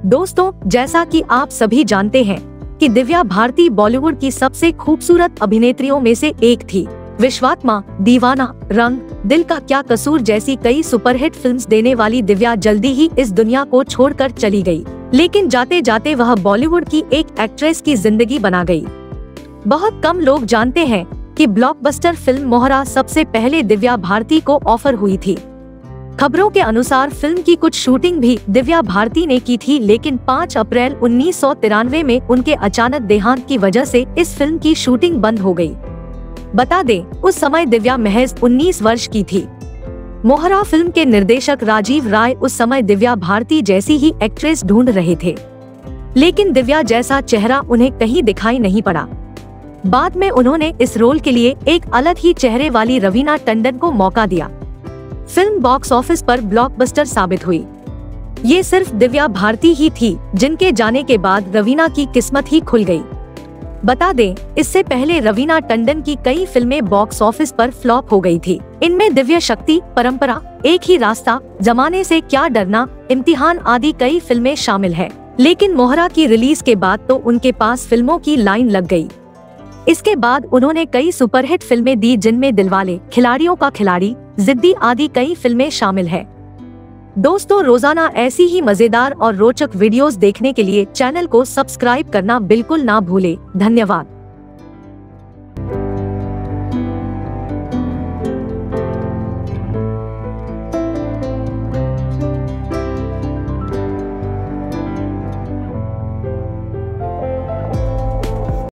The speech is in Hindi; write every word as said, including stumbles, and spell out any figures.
दोस्तों, जैसा कि आप सभी जानते हैं कि दिव्या भारती बॉलीवुड की सबसे खूबसूरत अभिनेत्रियों में से एक थी। विश्वात्मा, दीवाना, रंग, दिल का क्या कसूर जैसी कई सुपरहिट फिल्म्स देने वाली दिव्या जल्दी ही इस दुनिया को छोड़कर चली गई, लेकिन जाते जाते वह बॉलीवुड की एक एक्ट्रेस की जिंदगी बना गई। बहुत कम लोग जानते हैं कि ब्लॉकबस्टर फिल्म मोहरा सबसे पहले दिव्या भारती को ऑफर हुई थी। खबरों के अनुसार फिल्म की कुछ शूटिंग भी दिव्या भारती ने की थी, लेकिन पाँच अप्रैल उन्नीस सौ तिरानवे में उनके अचानक देहांत की वजह से इस फिल्म की शूटिंग बंद हो गई। बता दें, उस समय दिव्या महज उन्नीस वर्ष की थी। मोहरा फिल्म के निर्देशक राजीव राय उस समय दिव्या भारती जैसी ही एक्ट्रेस ढूंढ रहे थे, लेकिन दिव्या जैसा चेहरा उन्हें कहीं दिखाई नहीं पड़ा। बाद में उन्होंने इस रोल के लिए एक अलग ही चेहरे वाली रवीना टंडन को मौका दिया। फिल्म बॉक्स ऑफिस पर ब्लॉकबस्टर साबित हुई। ये सिर्फ दिव्या भारती ही थी जिनके जाने के बाद रवीना की किस्मत ही खुल गई। बता दें, इससे पहले रवीना टंडन की कई फिल्में बॉक्स ऑफिस पर फ्लॉप हो गई थी। इनमें दिव्य शक्ति, परंपरा, एक ही रास्ता, जमाने से क्या डरना, इम्तिहान आदि कई फिल्में शामिल है। लेकिन मोहरा की रिलीज के बाद तो उनके पास फिल्मों की लाइन लग गई। इसके बाद उन्होंने कई सुपरहिट फिल्में दी, जिनमें दिलवाले, खिलाड़ियों का खिलाड़ी, जिद्दी आदि कई फिल्में शामिल है। दोस्तों, रोजाना ऐसी ही मजेदार और रोचक वीडियोस देखने के लिए चैनल को सब्सक्राइब करना बिल्कुल ना भूले। धन्यवाद।